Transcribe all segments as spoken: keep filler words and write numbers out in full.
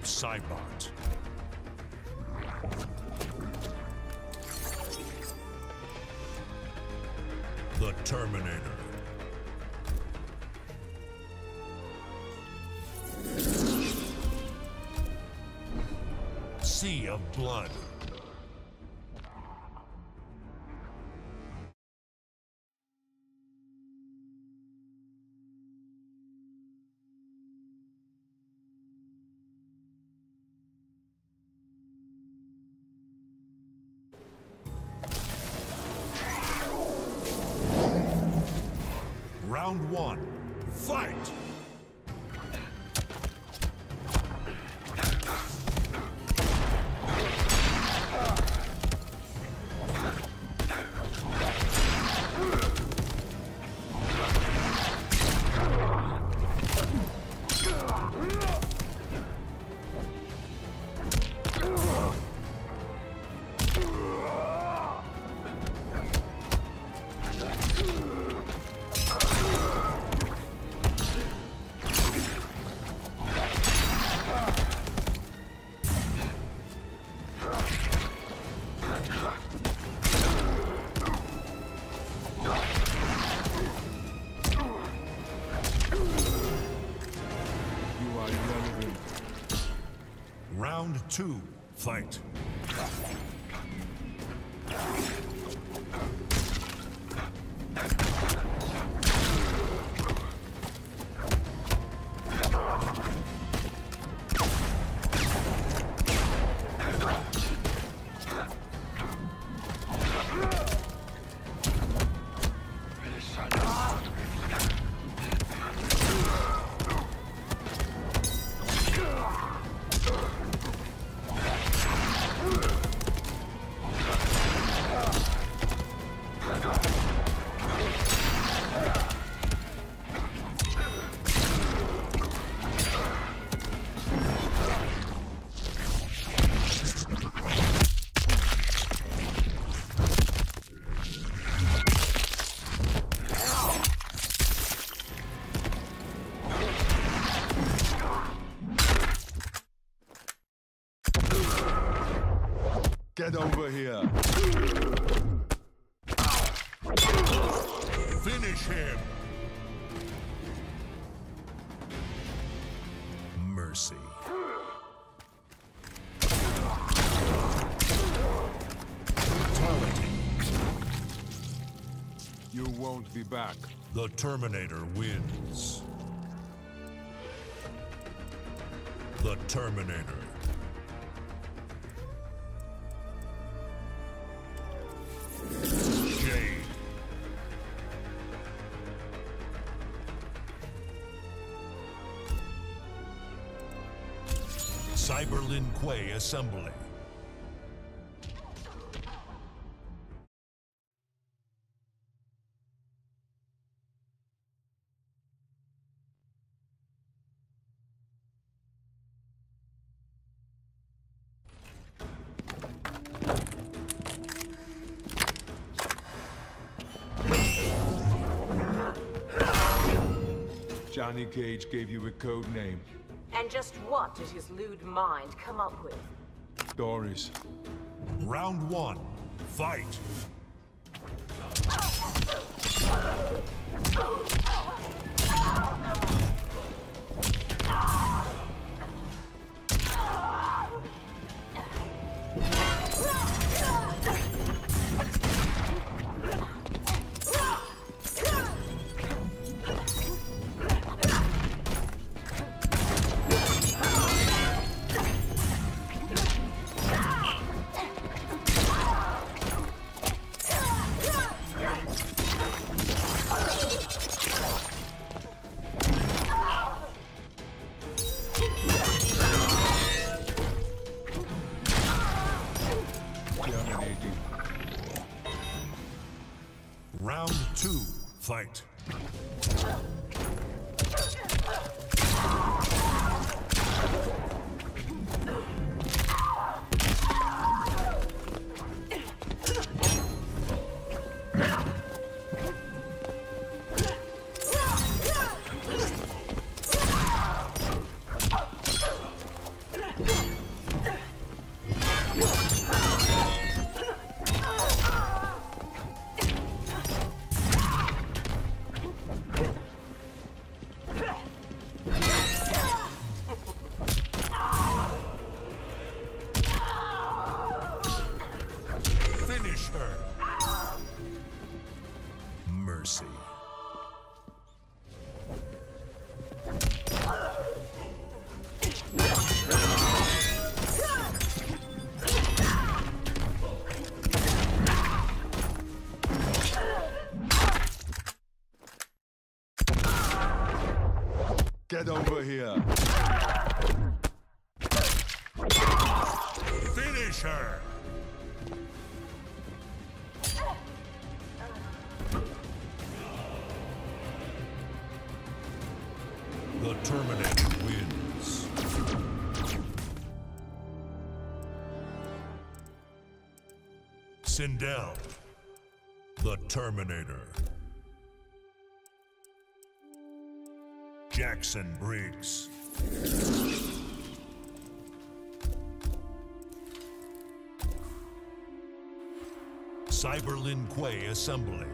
Cybot. The Terminator. Sea of Blood. Round one, fight! Round two, fight. Get over here. Finish him. Mercy. Brutality. You won't be back. The Terminator wins. The Terminator. Jade. Cyberlin Quay Assembly. Johnny Cage gave you a code name. And just what did his lewd mind come up with? Doris. Round one, fight. here. Finish her! The Terminator wins. Sindel, the Terminator. Jackson Briggs. Cyberlin Quay Assembly.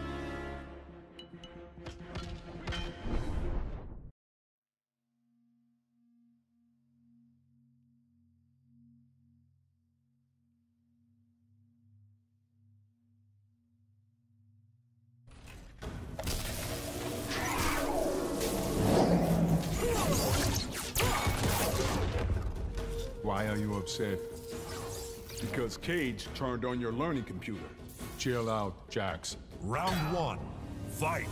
Why are you upset? Because Cage turned on your learning computer. Chill out, Jax. Round one, fight!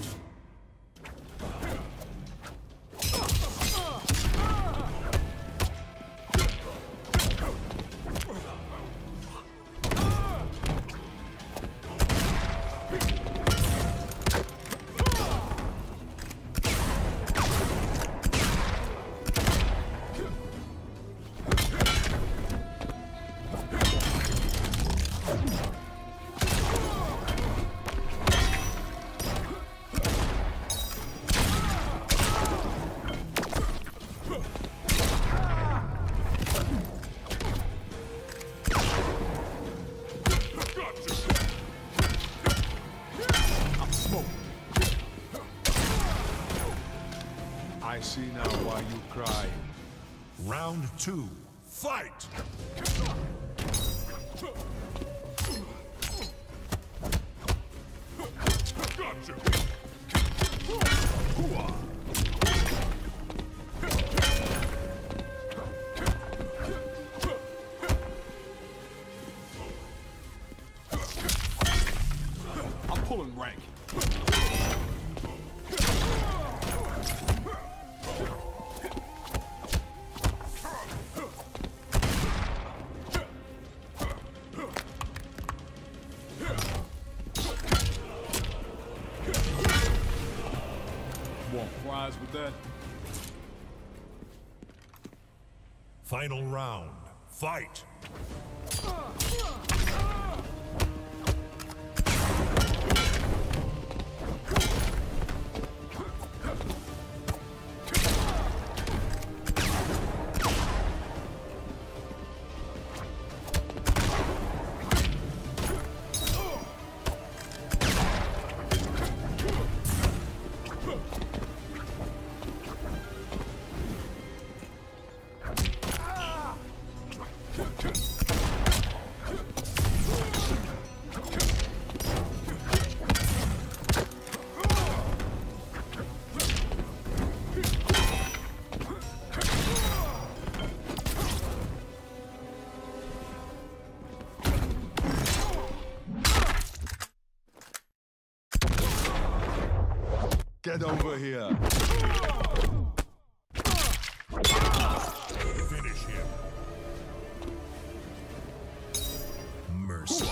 I see now why you cry. Round two, fight! Gotcha! I'm pulling rank. Want fries with that? Final round, fight! Get over here. Finish him. Mercy.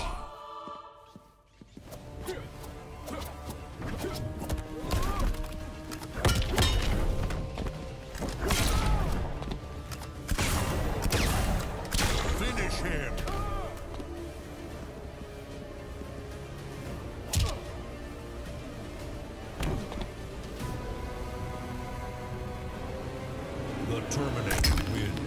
Finish him. The Terminator wins.